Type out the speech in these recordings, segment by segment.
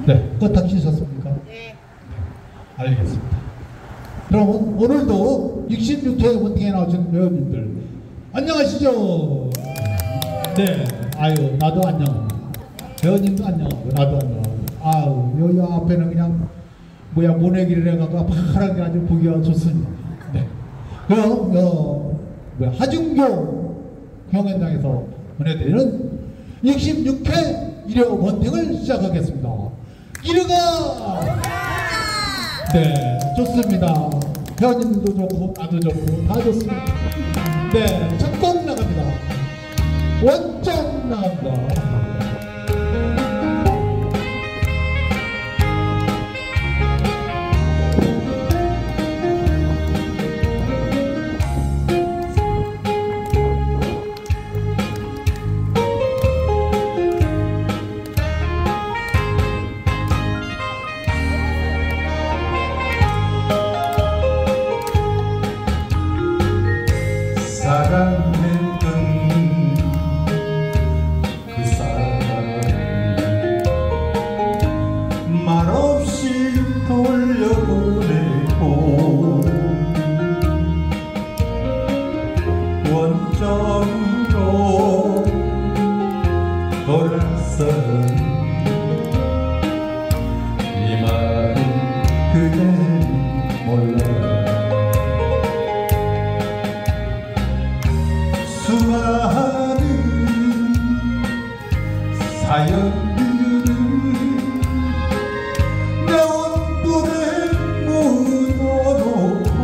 네, 껐다 키셨습니까? 네. 알겠습니다. 그럼 오늘도 66회 원팅에 나오신 배우님들 안녕하시죠? 네, 아유 나도 안녕합니다. 배우님도 안녕하고 나도 안녕하고. 아우 여기 앞에는 그냥 뭐야 모내기를 해가지고 파랗게 아주 보기가 좋습니다. 네. 그럼 뭐야 하중교 경연장에서 보내드리는 66회 일요 원팅을 시작하겠습니다. 일요가 네 좋습니다. 회원님도 좋고 나도 좋고 다 좋습니다. 네 첫 곡 나갑니다. 원점 나갑니다. 사랑했던 그 사람 말없이 돌려보내고 원점으로 돌아선 이 말은 그댄 몰라. 수많은 사연들은 내 온불에 묻어놓고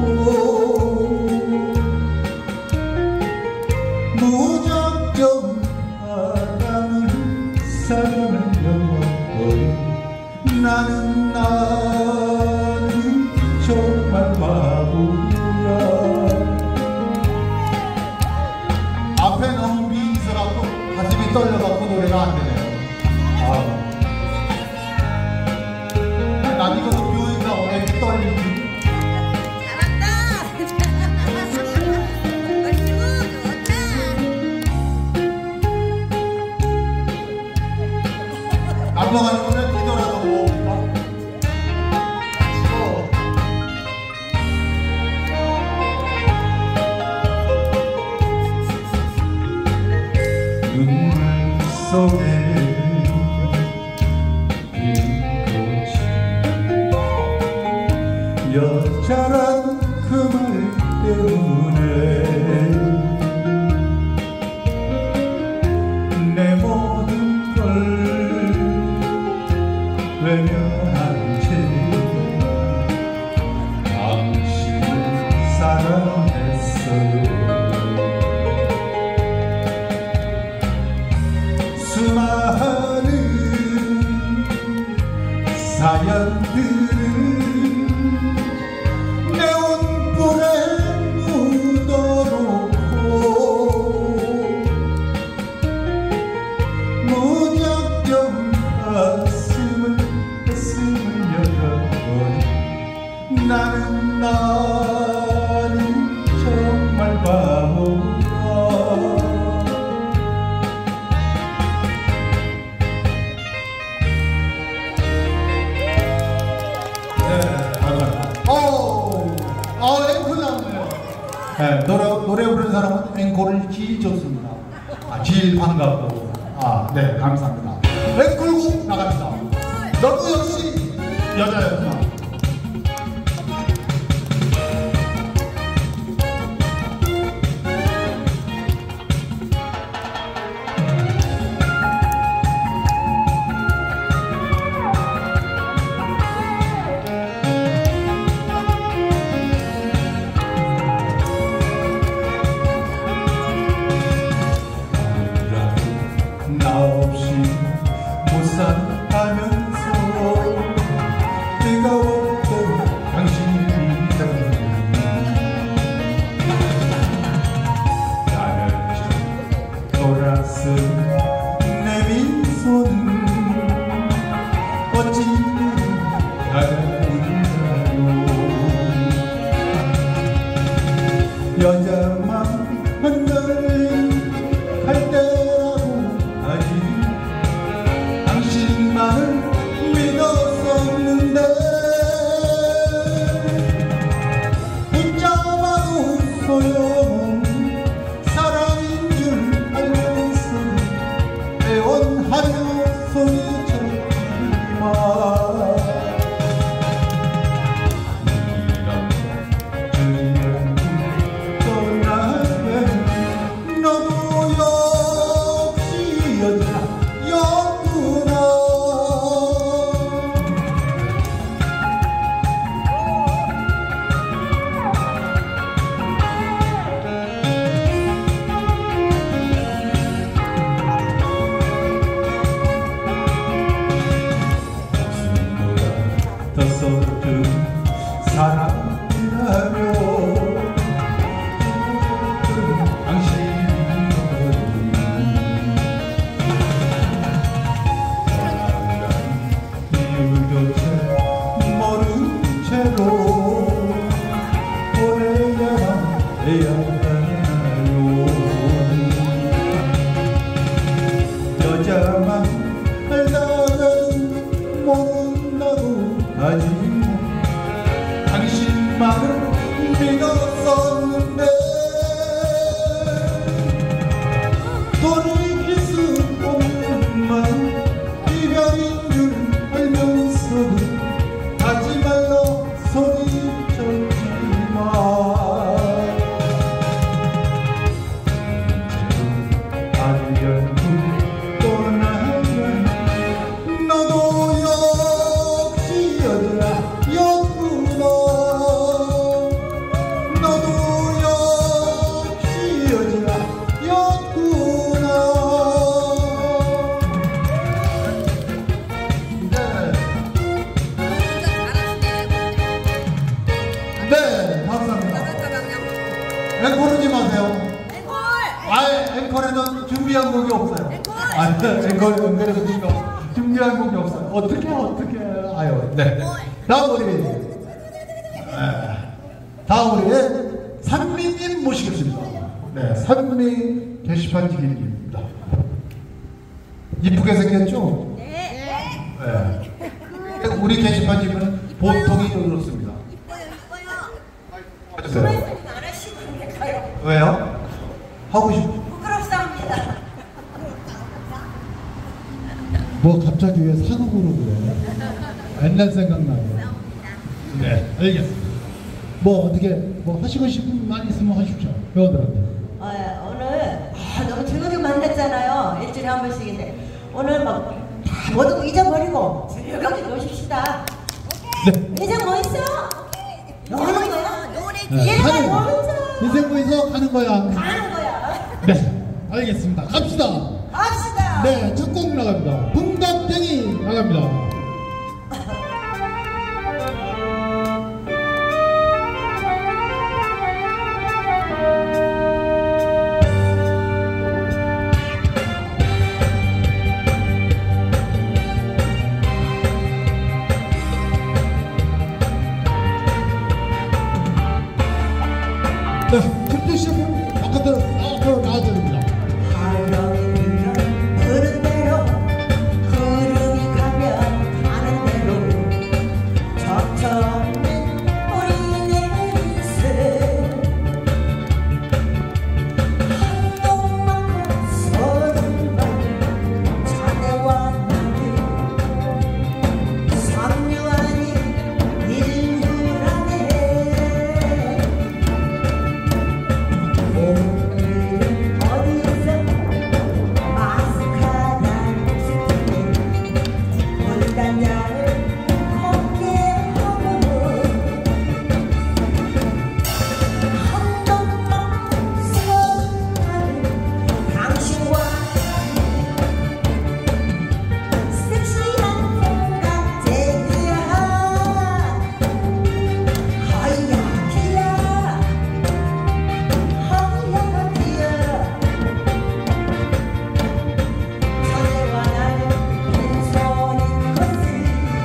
무작정 사랑을 사랑하려버린 나는 정말 바보야. 앞에 너무 미인스럽고 가슴이 떨려갖고 노래가 안 되네요. 난 이거 교회가 왜 이렇게 떨리지? 잘한다. 멋지고 좋다. 남성하는 거는 뒤돌아서 뭐 눈물 속에 빈 꽃이 여자란 그 말 때문에 내 모든 걸 외면한 채 당신을 사랑했어요. 수많은 사연들은 내 온불에 묻어놓고 무작정 가슴을 열어버린 나는 정말 바보야. 앵콜 나오네요. 네, 노래 부르는 사람은 앵콜을 제일 좋습니다. 제일 반갑고. 네, 감사합니다. 앵콜곡 나갑니다. 너도 역시 여자였구나. 나 없이 못 산다면서 뜨거웠던 당신이라면 나를 돌아선 내 미소는 어찌 다른가요. 여자만 흔들린 갈대라고 하지 당신만을 믿어 하지만 당신만을 믿었었는데 돌이킬 수 없는 말 이별인 줄 알면서도 하지 말라 소리쳤지만 알려고 떠나면 너도 역시 여자였구나 너도 역시 여자였구나 네 감사합니다. 앵콜하지 마세요. 앵콜에는 준비한 곡이 없어요. 앵콜에는 준비한 곡이 없어요. 어떻게 아유 네. 다음 우리 산미님 모시겠습니다. 네, 산미 게시판 지기님입니다. 이쁘게 생겼죠? 네. 우리 게시판 지기는 보통이 그렇습니다. 해주세요. 안 하시는 가요. 왜요? 하고 싶어. 부끄럽습니다. 뭐 갑자기 왜 산업으로 그래? 옛날 생각나네. 네, 알겠습니다. 뭐 어떻게 뭐 하시고 싶은 말 있으면 하십시오. 회원들한테. 오늘 너무 즐겁게 만났잖아요. 일주일에 한 번씩인데 오늘 막 다 모두 잊어버리고 즐겁게 노십시다. 네. 이제 뭐 있어? 노는 거야? 네, 얘네가 가는 놀자. 인생부에서 가는 거야. 가는 거야. 네, 알겠습니다. 갑시다. 갑시다. 네, 첫 곡 나갑니다. 붕덕땡이 나갑니다. 네, 김태 씨 바깥으로 나와야 됩니다. 흐르는 대로 흐름이 가면 가는 대로 젖혀있는 우리의 인생 한동만큼 서른만 자네와 나는 삼류 아닌 일부라네 오늘은 어디서 마스카라를 쓰네 물단장을 공개하고 한동만 서운하는 당신과 섹시한 생각쟁이야 하얗기야 하얗기야 전에와 나는 빈손인 것을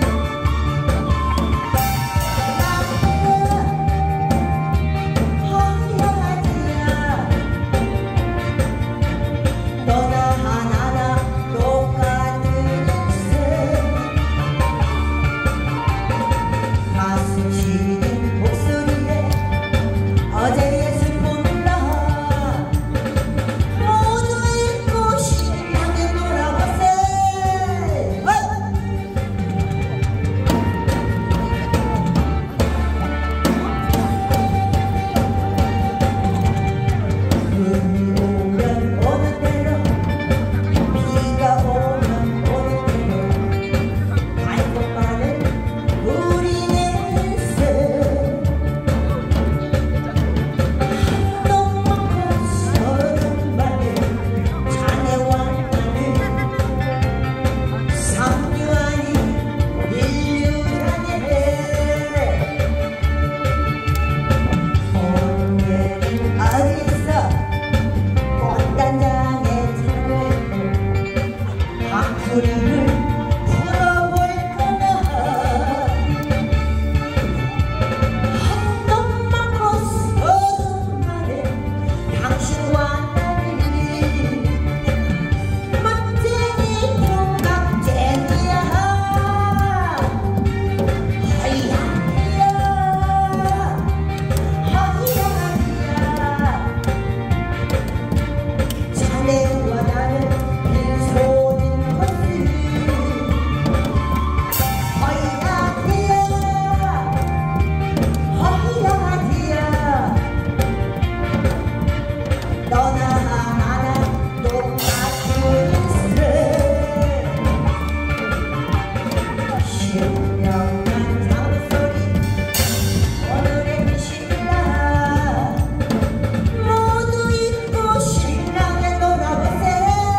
신명난 장소리 오늘의 신랑 모두 잊고 신나게 놀아보세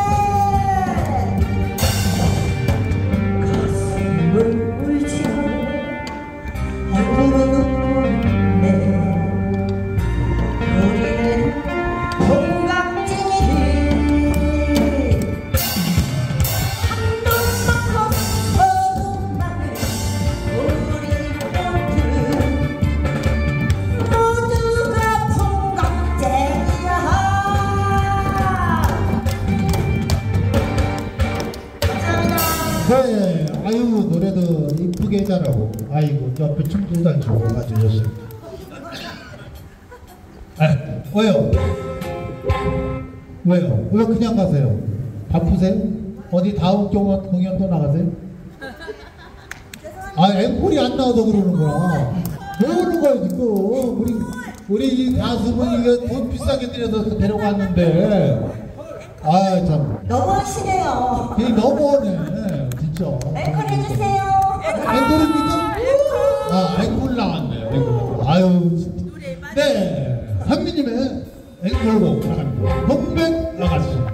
가슴을 울지 얼굴은 웃네 우리는 동갑진이 네, 아유 노래도 이쁘게 잘하고 아이고 옆에 춤도 잘 추고 아주 좋습니다. 아, 왜요? 왜요? 왜 그냥 가세요? 바쁘세요? 어디 다음 공연 또 나가세요? 아 앵콜이 안 나와서 그러는구나. 왜 그러는 거야 지금? 우리 이 가수분 이거 돈 비싸게 들여서 데려갔는데 아 참 너무하시네요. 이 너무하네 진짜. 앵콜 해주세요. 앵콜입니까? 아 앵콜 나왔네요. 앵콜. 아유 진짜. 네 현미님의 앵콜곡 나갑니다. 동백 나가시죠.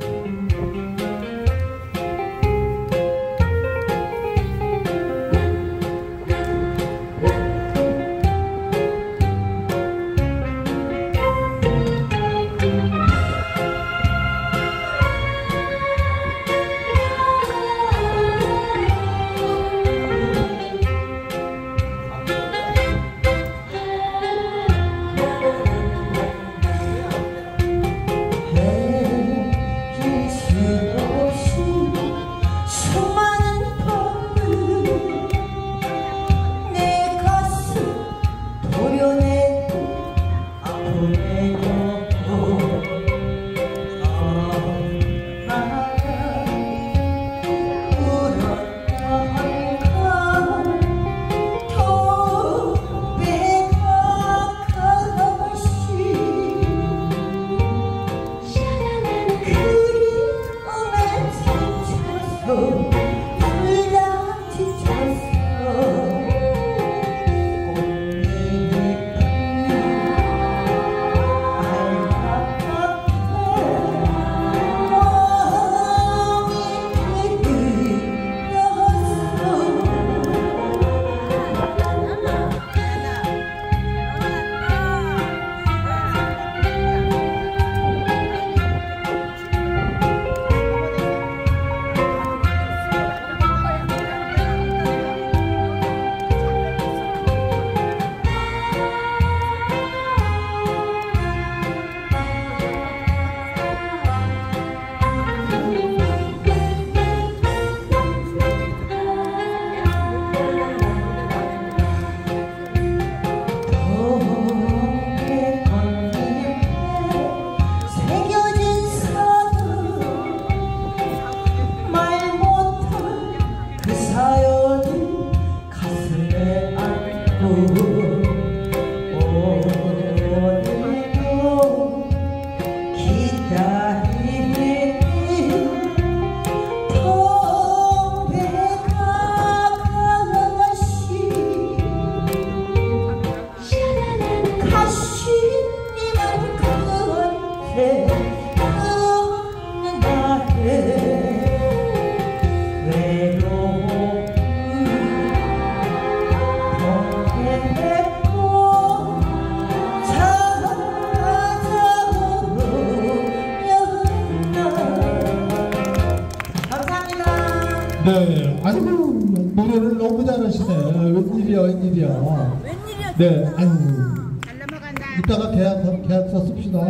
네, 아이고 노래를 너무 잘하시네. 웬일이야, 웬일이야. 웬일이야? 네, 아유. 잘 넘어간다. 이따가 계약서 씁시다.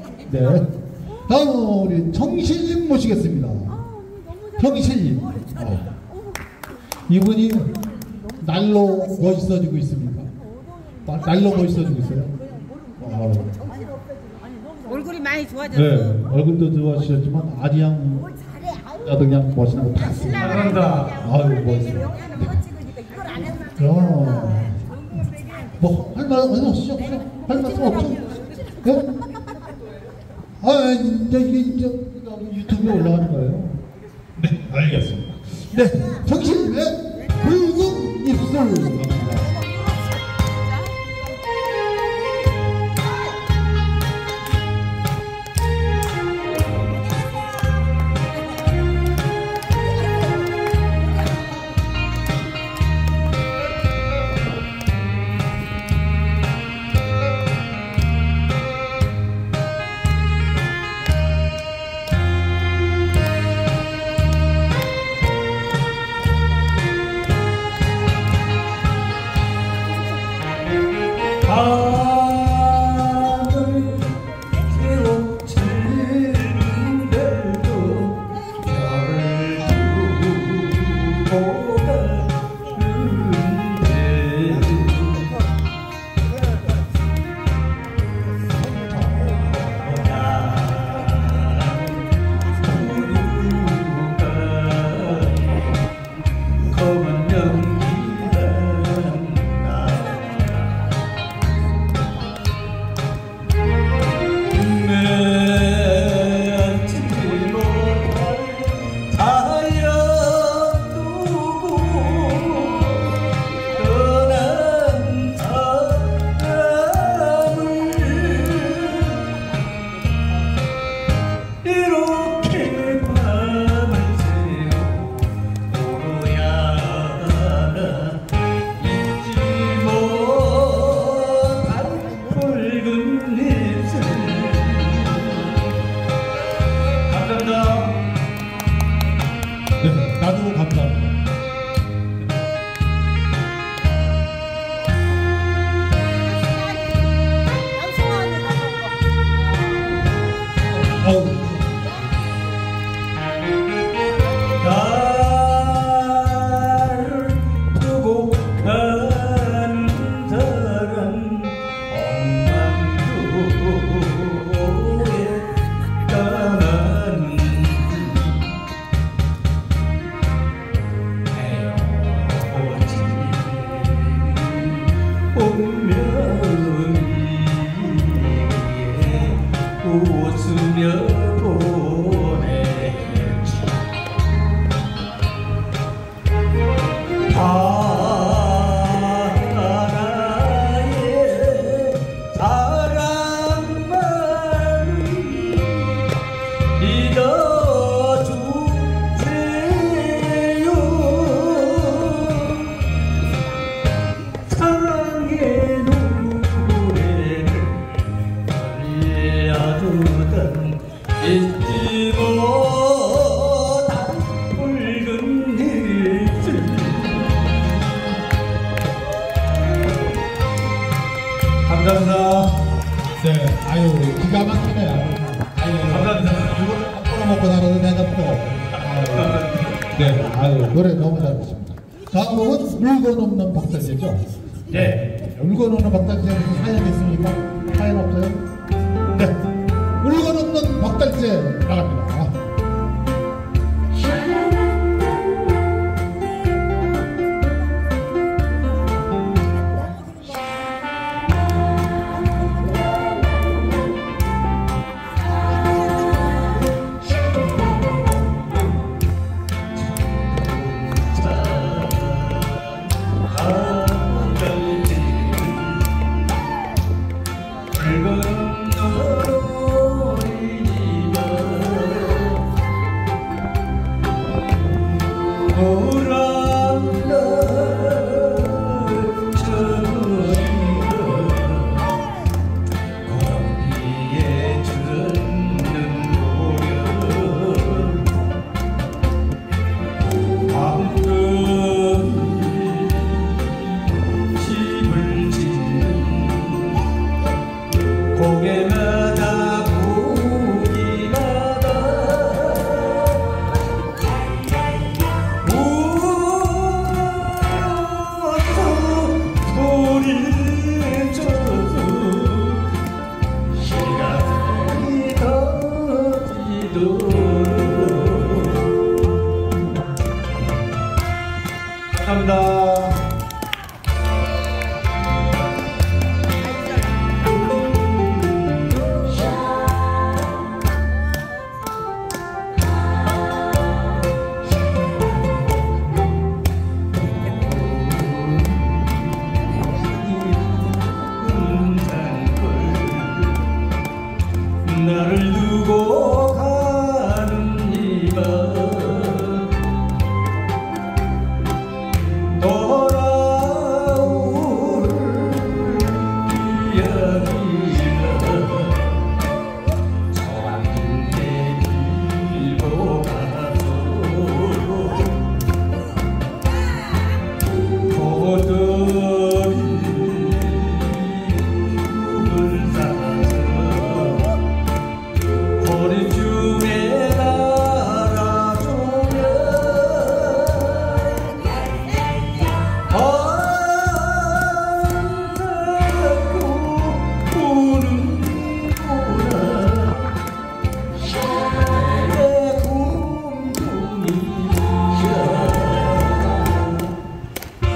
네. 다음 우리 정실님 모시겠습니다. 정실님. 이분이 날로 멋있어지고 있습니다. 날로 멋있어지고 있어요. 얼굴이 많이 좋아졌어. 네, 얼굴도 좋아지셨지만 아리양 나도 그냥 멋있는 거 다 씁니다. 잘한다. 아유 멋있어. 뭐할 말 없으시죠? 할 말씀 없죠? 네? 아 이제 이게 유튜브에 올라가는 거예요. 네, 알겠습니다. 네, 정신의 붉은 이름. 갑니다. 하늘 새록지는데도 별을 두고 가는데 검은 연기가 맺지 못할 사연두고 떠난 사람을 이렇게 밤을 새워야 하나 잊지 못할 붉은 입술 감사합니다. 네, 나도 감사합니다. 어우, 나를 두고 가는 사람 엉망도에 떠나는 헤어지 운명이 웃으며 보내지 하나의 사랑만 믿어주세요. 사랑의 노래를 알려주던 잊지 못한 붉은 입술 감사합니다. 네, 아유, 기가 막히네요. 아유, 감사합니다. 이거를 바꿔 먹고 나가도 내가 또. 네, 아유, 노래 너무 잘했습니다. 다음은 물건 없는 박달재죠? 네. 물건 없는 박달재 사연 있습니까? 사연 없어요? 네, 물건 없는 박달재 나갑니다. 고개마다 고기마다 웃어 소리를 쳐서 시간이 더지도록 감사합니다.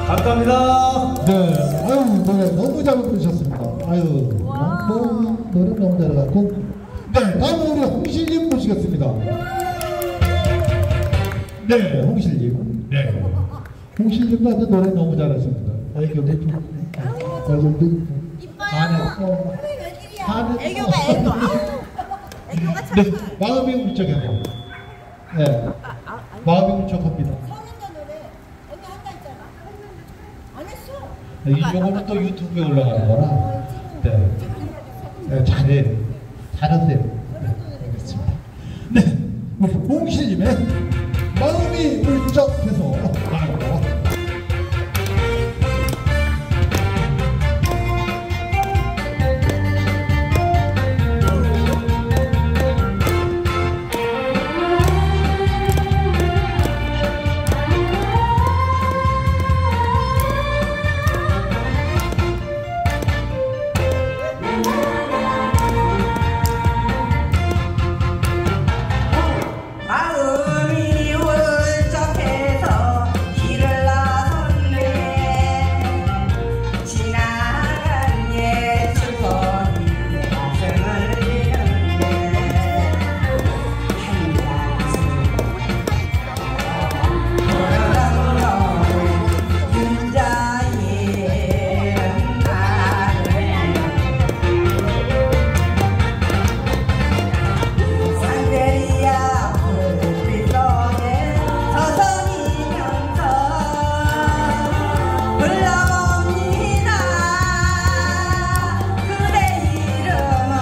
감사합니다. 네, 아유, 노래 너무 잘 부르셨습니다. 아유, 노래 너무 잘해갖고. 네, 다음은 우리 홍실님 모시겠습니다. 네, 홍실님. 네. 홍실님도 아주 노래 너무 잘하십니다. 애교도 좀, 애교도 이뻐요. 애교가 애교. 애교가 참. 네, 마음이 울적해요. 네, 마음이 울적합니다. 서른도 노래 언니 한다 했잖아. 안 했어. 네, 이거는 또 유튜브에 올라가는 거라. 네, 네 잘하세요. 네, 알겠습니다. 네, 우리 홍실님의 마음이 울적해서 나갑니다. 마음이 울적해서 길을 나섰네. 지나간 옛 추억이 내 가슴을 이는데 한 잔씩 돌아가는 너의 윤자의 나를 상대리야 불빛 속에 서성이면서 불러봅니다. 그대 이름은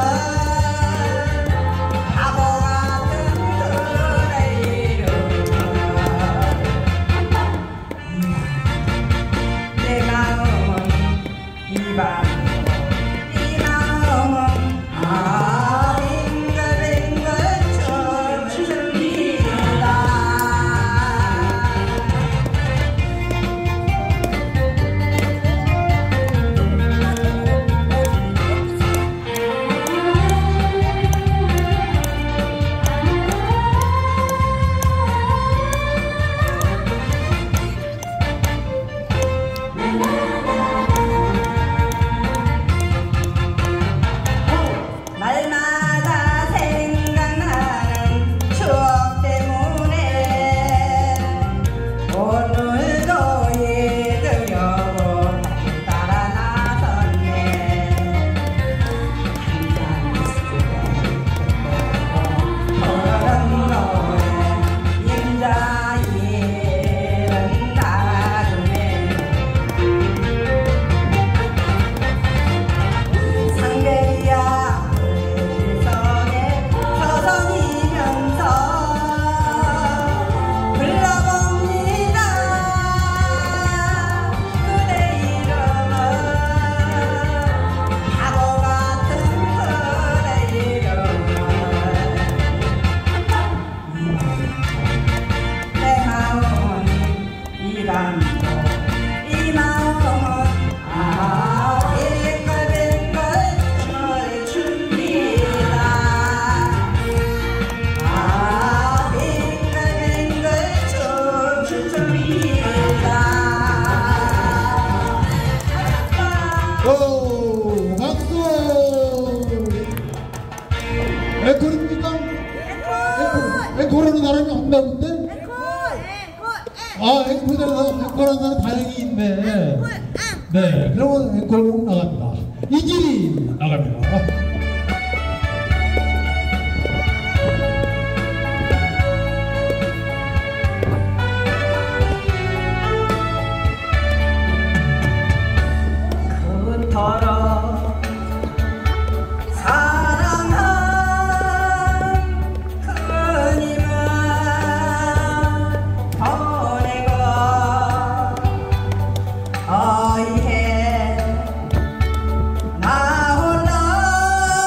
바보 같은 그대 이름은 내 마음은 이 마음은 빙글빙글 춤을 춥니다. 날마다 생각나는 추억 때문에 오늘도 잊으려고 따라 나섰네. 한 잔씩 흐르는 노래 임자일은 나중에 상대야 불빛속에 서성이면서 불러봅니다. 그대 이름은 바보 같은 그대 이름은 내 마음은 이 밤도 이 마음은 빙글빙글 춤을 춥니다. 빙글빙글 춤을 춥니다. 오, 박수! 앵콜입니까? 앵콜하는 사람이 없나본데? 아, 앵콜하는 사람 다행히 있네. 네, 그러면 앵콜곡 나갑니다. 이질이 나갑니다. 그토록 사랑한 그님은 보내고 어이해 나 홀로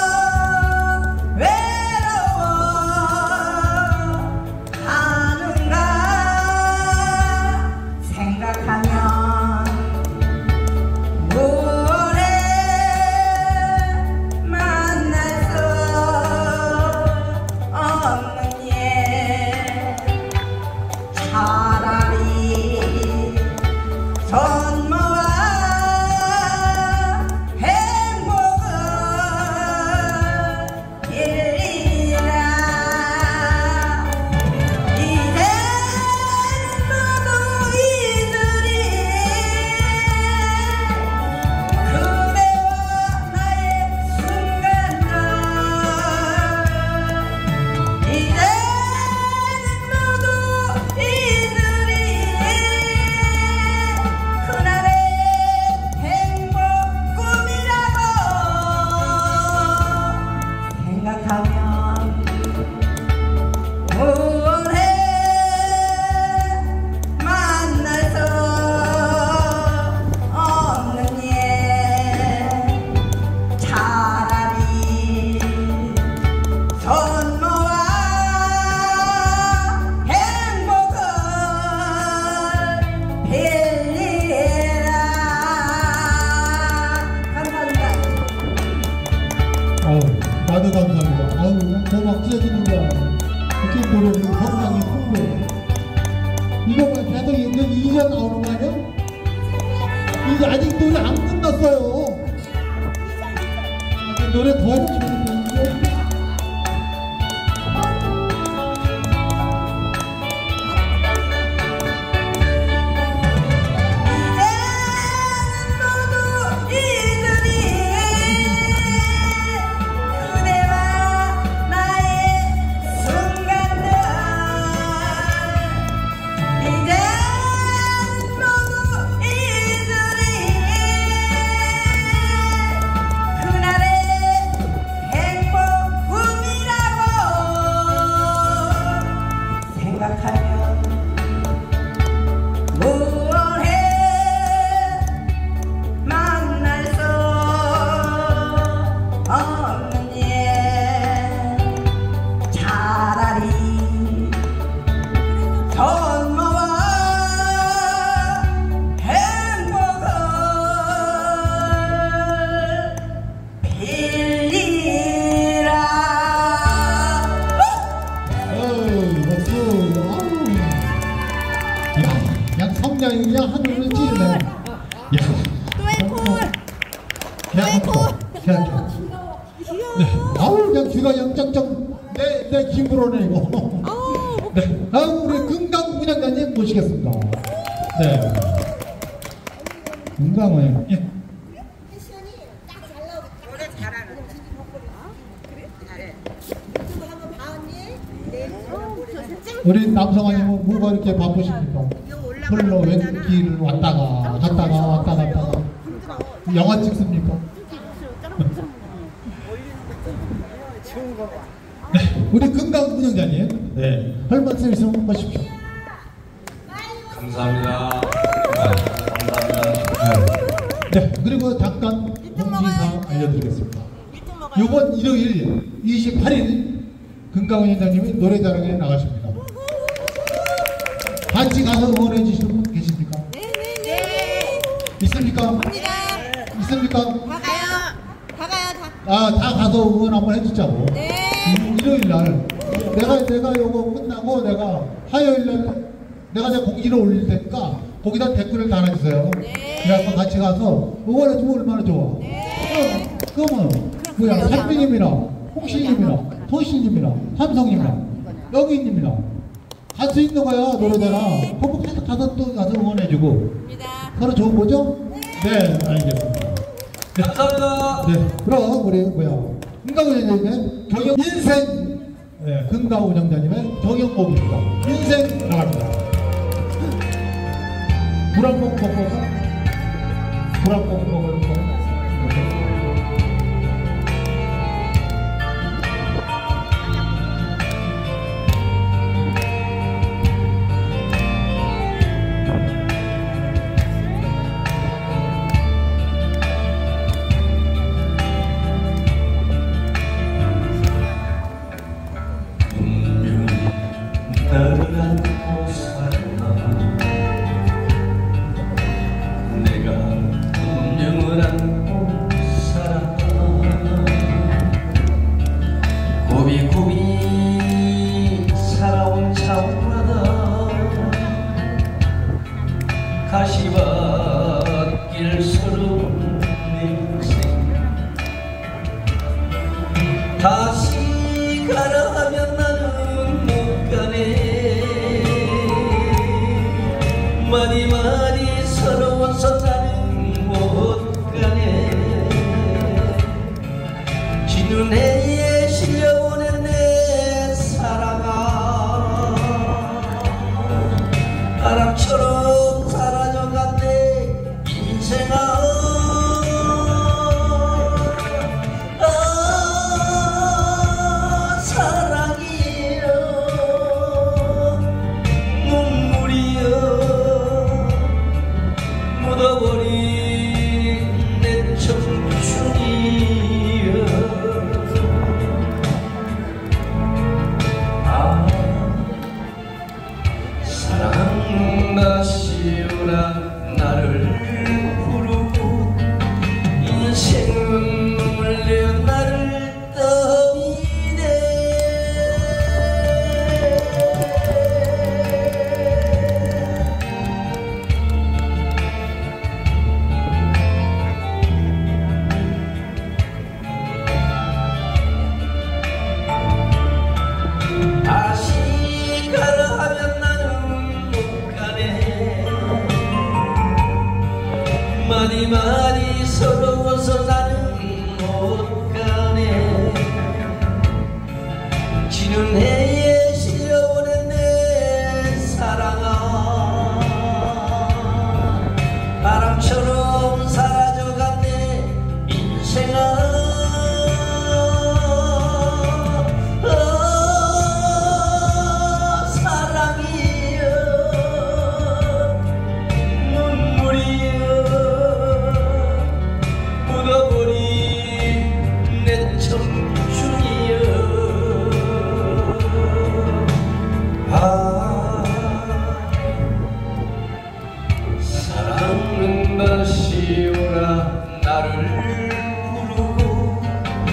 이제 아직 노래 안 끝났어요. 노래 더 해주시면 되는데. 그냥 하늘을 찌르네. 야, 또 앵콜. 네, 아우 그냥 귀가 영장장 내 기부로네 이거. 네, 다음 우리 금강 분양자님 모시겠습니다. 네, 금강은 예. 패션이 딱 잘 나오겠다. 노래 잘하는. 그래? 잘해. 유튜브 한번 봐 언니. 네. 우리 남성아님은 뭐가 이렇게 바쁘십니까? 홀로 왼길을 왔다가 갔다가 영화 찍습니까? 네, 우리 금강 운영자님, 네, 할 말씀 있으면 하십시오. 감사합니다. 감사합니다. 네, 그리고 잠깐 공지사 알려드리겠습니다. 이번 일요일 28일 금강 운영자님이 노래자랑에 나가십니다. 같이 가서 응원해 주시는 분 계십니까? 네네네. 있습니까? 갑니다. 있습니까? 다 가요. 아, 다 가서 응원 한번 해주자고. 네. 일요일 날 내가 요거 끝나고 내가 화요일 날 내가 공지를 올릴 테니까 거기다 댓글을 달아주세요. 네. 그래서 같이 가서 응원해주면 얼마나 좋아. 네. 그러면 뭐야, 산비님이랑 홍신님이랑 토신님이랑 삼성님이랑 영희님이랑 갈 수 있는 거야, 노래자랑. 거기 가서 또 가서 응원해주고. 서로 좋은 거죠? 네, 알겠습니다. 네. 감사합니다. 네, 그럼 우리 금강 운영자님의 경영 인생, 네, 금강 운영자님의 경영곡입니다. 인생 나갑니다. 불안봉 먹고 불안봉 먹을 거. 나를 안고 살아 내가 운명을 안고 살아 고비고비 살아온 차마다 가시밭길 서러운 내 인생 다시 가라 하면 나는 못 가네 많이 서러워서 나는 못 가네 지는 해에 실려보낸 내 사랑아 바람처럼 사라져간 내 인생아 사랑다시오라 나를 부르고 인생은 물려 나를 떠미네 마디 마디 서러워서 나는 못 가네. 지는 해에 실려오는 내 사랑아, 바람처럼 사라져간 내 인생아. 사랑은 다시 오라 나를 부르고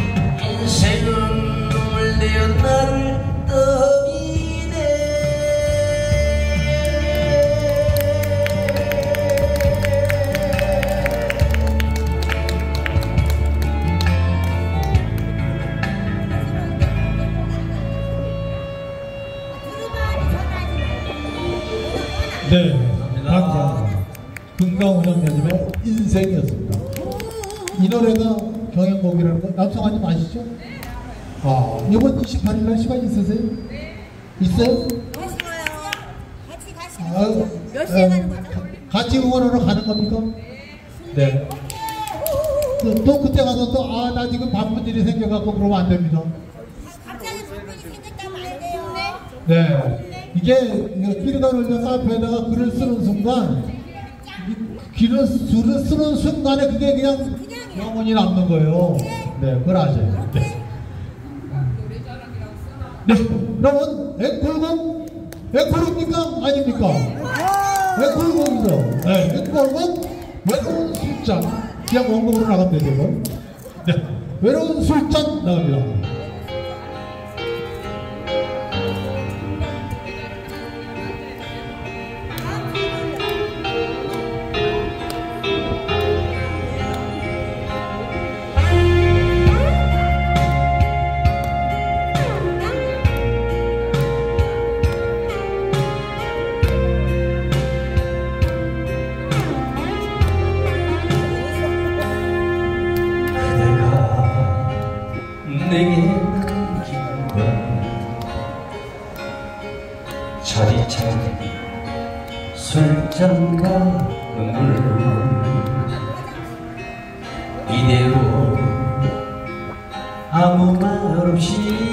인생은 눈물 내어 나를 떠미네. 네, 감사합니다. 금강운영자님의 인생이었습니다. 이 노래가 경연곡이라는 거 남성아님 아시죠? 아, 이번 28일날 시간 있으세요? 있어요? 같이 가시는 거죠? 몇 시에 가는 거죠? 같이 응원하러 가는 겁니까? 네. 또 그때 가서 또 아 나 지금 바쁜 일이 생겨갖고 그러면 안 됩니다. 갑자기 바쁜이 생겼다면 안 돼요. 네. 이게 길가 울면서 앞에다가 글을 쓰는 순간 글을 쓰는 순간에 그게 그냥 영원히 남는 거예요. 네, 그걸 아세요. 네. 네, 그러면 앵콜곡입니까? 아닙니까? 앵콜곡이죠. 네, 앵콜곡 외로운 술잔. 그냥 원곡으로 나가면 되죠. 네, 외로운 술잔 나갑니다. 내게 남긴 건 차디찬 술잔과 눈물 이대로 아무 말 없이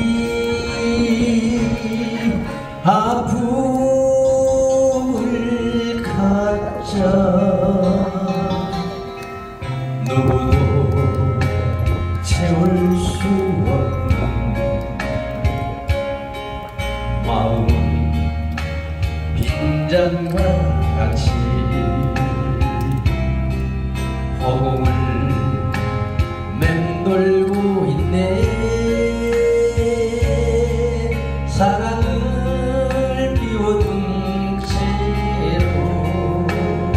아픔을 갖자. 누구도 채울 수 없는 마음 빈잔과 같이 허공을 맴돌고 있네. 사랑을 비워둔 채로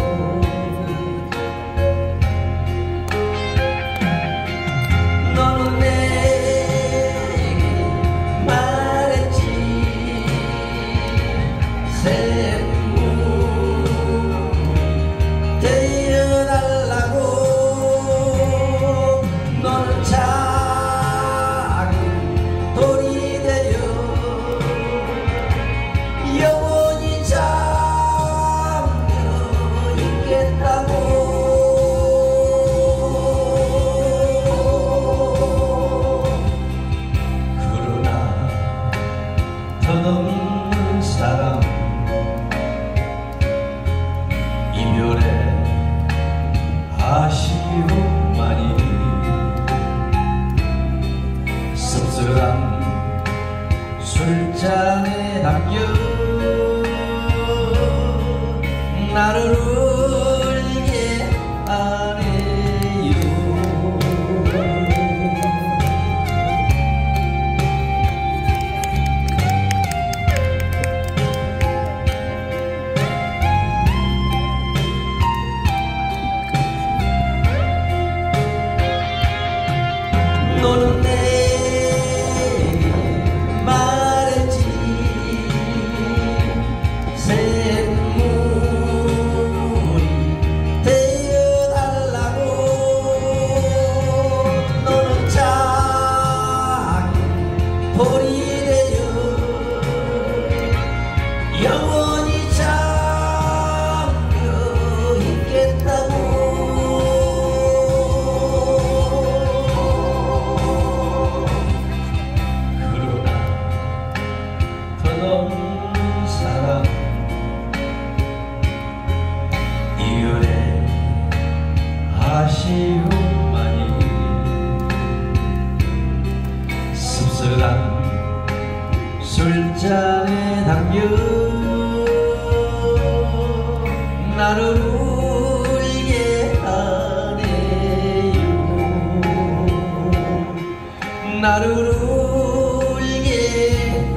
너는 내게 말했지. 샘물 데려달라고. 아쉬움만이 씁쓸한 술잔에 담겨 나를 울게 하네요. 나를 울게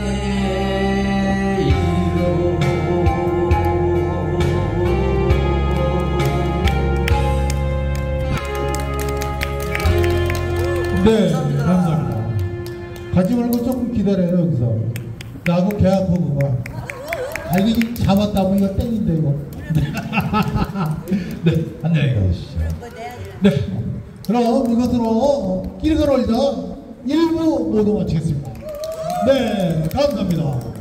하네요. 네, 감사합니다. 가지 말고 조금 기다려요, 여기서. 나하고 배 아프고 봐. 아, 이게 잡았다 뭐 이거 땡인데, 이거. 네, 안녕히 가시죠. 네, 그럼 이것으로 길거놀자 1부 모두 마치겠습니다. 네, 감사합니다.